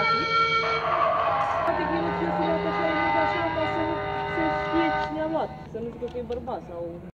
rapid. Poate că el fie luat așa imediat ca să nu se știe cine a luat, să nu zică că e bărbat sau...